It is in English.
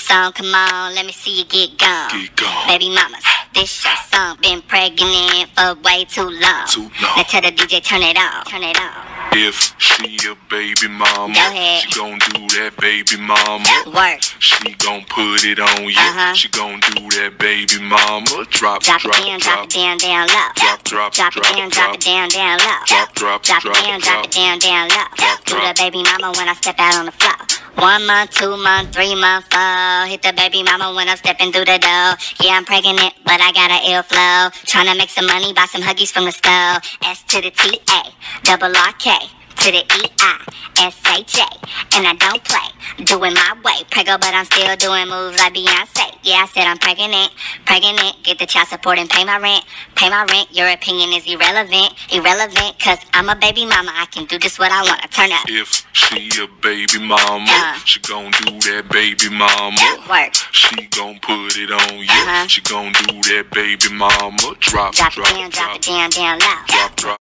song, come on, let me see you get gone. Baby mamas, this your song. Been pregnant for way too long. Now tell the DJ, turn it on, turn it on. If she a baby mama, go ahead. She gon' do that baby mama. Work. She gon' put it on you. She gon' do that baby mama. Drop it down, drop it down, down low. Drop it down, drop it down, down low. Drop it down, drop it down, down low. Do the baby mama when I step out on the floor. 1 month, 2 month, 3 month, 4. Hit the baby mama when I'm stepping through the door. Yeah, I'm pregnant, but I got an ill flow. Tryna make some money, buy some Huggies from the store. S to the T-A, double R-K, to the E-I-S-H-A. And I don't play, doing my way. Preggo, but I'm still doing moves like Beyonce. Yeah, I said I'm pregnant, pregnant. Get the child support and pay my rent. Pay my rent, your opinion is irrelevant. Irrelevant, cause I'm a baby mama. I can do just what I wanna, turn up. If she a baby mama, she gon' do that baby mama. Work. She gon' put it on you. She gon' do that baby mama. Drop it down, down low. Drop.